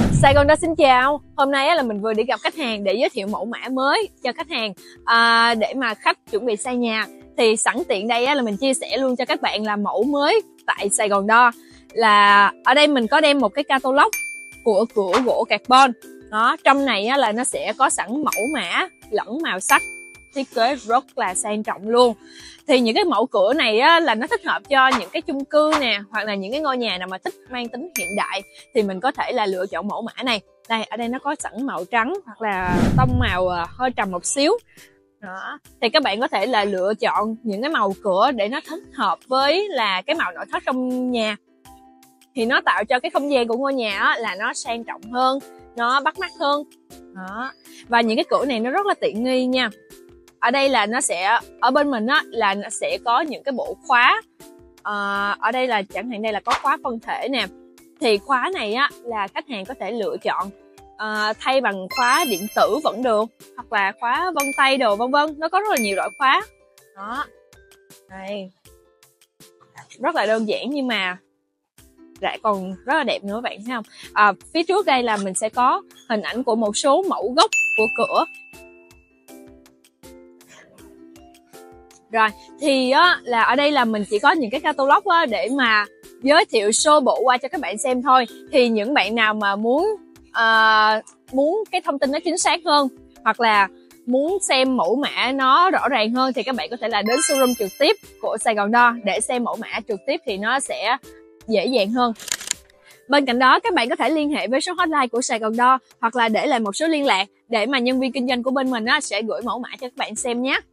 Sài Gòn Đo xin chào. Hôm nay là mình vừa đi gặp khách hàng để giới thiệu mẫu mã mới cho khách hàng để mà khách chuẩn bị xây nhà. Thì sẵn tiện đây là mình chia sẻ luôn cho các bạn là mẫu mới tại Sài Gòn Đo. Là ở đây mình có đem một cái catalog của cửa gỗ carbon. Đó, trong này là nó sẽ có sẵn mẫu mã lẫn màu sắc, thiết kế rất là sang trọng luôn. Thì những cái mẫu cửa này là nó thích hợp cho những cái chung cư nè, hoặc là những cái ngôi nhà nào mà thích mang tính hiện đại thì mình có thể là lựa chọn mẫu mã này. Đây, ở đây nó có sẵn màu trắng hoặc là tông màu hơi trầm một xíu. Đó, thì các bạn có thể là lựa chọn những cái màu cửa để nó thích hợp với là cái màu nội thất trong nhà. Thì nó tạo cho cái không gian của ngôi nhà là nó sang trọng hơn, nó bắt mắt hơn. Đó. Và những cái cửa này nó rất là tiện nghi nha. Ở đây là nó sẽ, ở bên mình là nó sẽ có những cái bộ khóa. Ở đây là chẳng hạn đây là có khóa phân thể nè. Thì khóa này là khách hàng có thể lựa chọn thay bằng khóa điện tử vẫn được, hoặc là khóa vân tay đồ vân vân. Nó có rất là nhiều loại khóa. Đó. Đây. Rất là đơn giản nhưng mà lại còn rất là đẹp nữa các bạn thấy không? Phía trước đây là mình sẽ có hình ảnh của một số mẫu gốc của cửa. Rồi, thì là ở đây là mình chỉ có những cái catalog để mà giới thiệu sơ bộ qua cho các bạn xem thôi. Thì những bạn nào mà muốn cái thông tin nó chính xác hơn, hoặc là muốn xem mẫu mã nó rõ ràng hơn, thì các bạn có thể là đến showroom trực tiếp của Sài Gòn Đo để xem mẫu mã trực tiếp thì nó sẽ dễ dàng hơn. Bên cạnh đó, các bạn có thể liên hệ với số hotline của Sài Gòn Đo, hoặc là để lại một số liên lạc để mà nhân viên kinh doanh của bên mình sẽ gửi mẫu mã cho các bạn xem nhé.